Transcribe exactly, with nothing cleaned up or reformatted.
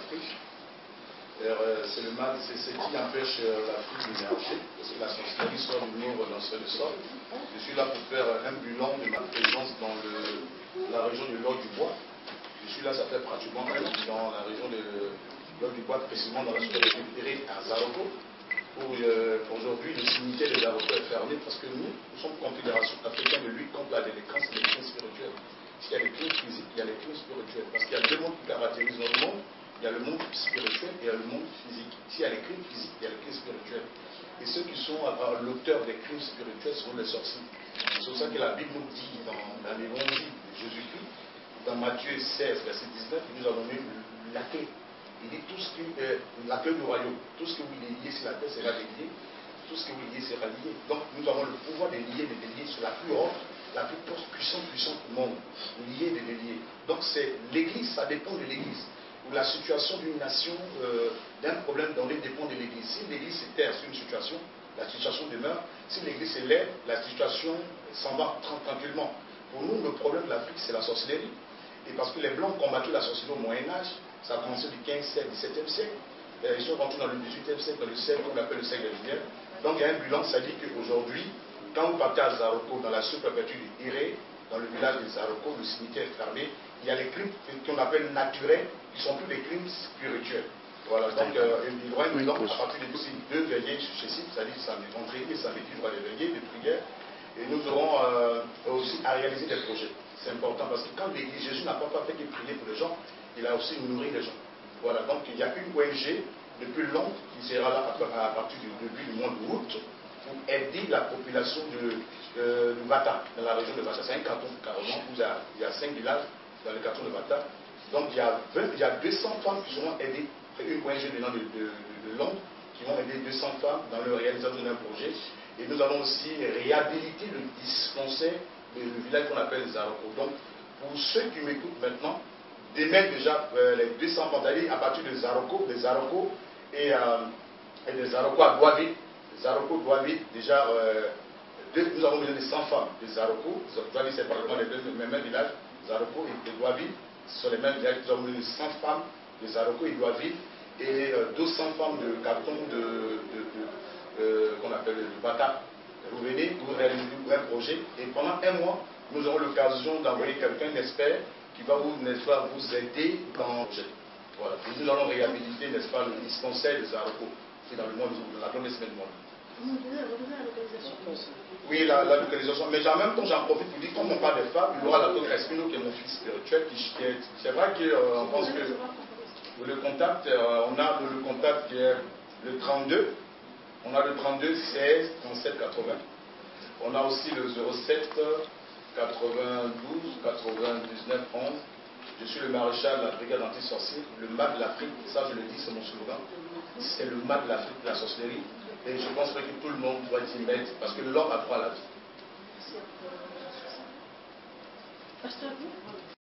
l'Afrique. Euh, c'est le mal, c'est ce qui empêche euh, l'Afrique d'émerger, parce que la sorcellerie sort du nord dans ce sort. Je suis là pour faire un bilan de ma présence dans le, la région de l'Or du Bois. Je suis là, ça fait pratiquement un an, dans la région de l'Or du Bois, précisément dans la sous-région à Zaroko, où euh, aujourd'hui le cimetière de Zaroko est fermé parce que nous, nous sommes confédération africaine de lutte contre la délinquance et les crimes spirituels. S'il y a les crimes physiques, il y a les crimes spirituels, parce qu'il y a deux mondes qui caractérisent notre monde. Il y a le monde spirituel et il y a le monde physique. S'il y a les crimes physiques, il y a les crimes spirituels. Et ceux qui sont à l'auteur des crimes spirituels sont les sorciers. C'est pour ça que la Bible nous dit dans, dans l'évangile de Jésus-Christ, dans Matthieu seize, verset dix-neuf, il nous a donné la clé. Il dit tout ce qui est la clé du royaume. Tout ce que vous liez sur la terre sera lié. Tout ce que vous liez sera lié. Donc nous avons le pouvoir de lier, de délier sur la plus haute, la plus puissante, puissante du monde. Lier, de délier. Donc c'est l'église, ça dépend de l'église. La situation d'une nation, euh, d'un problème donné dépend de l'église. Si l'église se terre sur une situation, la situation demeure. Si l'église s'élève, la situation s'en va tranquillement. Pour nous, le problème de l'Afrique, c'est la sorcellerie. Et parce que les Blancs combattaient la sorcellerie au Moyen-Âge, ça a commencé du quinzième siècle, dix-septième siècle. Ils sont rentrés dans le dix-huitième siècle, dans le siècle qu'on appelle le siècle des Lumières. Donc il y a un bilan, ça dit qu'aujourd'hui, quand vous partez à Zaroko, dans la sous-préfecture du Iré, dans le village de Zaroko, le cimetière est fermé, il y a les crimes qu'on appelle naturels, qui sont plus des crimes spirituels. Voilà, donc euh, il y aura une bilan à partir de deux veillées successives, c'est-à-dire samedi, vendredi et samedi, il y aura des veillées, des prières, et nous aurons euh, aussi à réaliser des projets. C'est important parce que quand l'Église, Jésus n'a pas fait que prier pour les gens, il a aussi nourri les gens. Voilà, donc il y a une O N G depuis Londres qui sera là à, à partir du début du mois d'août pour aider la population de, de, de Bata, dans la région de Bata. C'est un canton carrément où il y a, il y a cinq villages dans le canton de Bata. Donc il y a, vingt, il y a deux cents femmes qui seront aidées, une O N G venant de, de, de, de Londres, qui vont aider deux cents femmes dans la réalisation d'un projet. Et nous allons aussi réhabiliter le dispensaire du village qu'on appelle Zaroko. Donc pour ceux qui m'écoutent maintenant, d'émettre déjà euh, les deux cents femmes, c'est-à-dire à partir de Zaroko, de Zaroko et, euh, et de Zaroko à Douaville. Zaroko, Douaville, déjà, euh, deux, nous avons besoin de cent femmes de Zaroko. Douaville, c'est pratiquement les deux les mêmes villages. Zaroko et Douaville, ce sont les mêmes villages. Nous avons besoin de cent femmes de Zaroko et Douaville et euh, deux cents femmes de carton de, de, de euh, qu'on appelle le Bata. Vous venez, vous réalisez un projet et pendant un mois, nous aurons l'occasion d'envoyer quelqu'un, un expert, qui va vous, n'est-ce pas, vous aider dans le projet. Voilà. Et nous allons réhabiliter, n'est-ce pas, le dispensaire de Zaroko. C'est dans le mois de la première semaine du mois. Vous nous donnez la localisation. Oui, la, la localisation. Mais en même temps, j'en profite pour dire, comme on parle des femmes, il y aura la docteur Espino, qui est mon fils spirituel, qui, qui est, c'est vrai qu'on euh, pense que le contact, euh, on a le, le contact qui est le trente-deux, on a le trente-deux, seize, trente-sept, quatre-vingts. On a aussi le zéro sept, quatre-vingt-douze, quatre-vingt-dix-neuf, onze. Je suis le maréchal de la brigade anti-sorcier, le mal de l'Afrique, ça je le dis, c'est mon slogan. C'est le mal de l'Afrique, la sorcellerie. Et je pense que tout le monde doit s'y mettre, parce que l'homme a droit à la vie. Pasteur, vous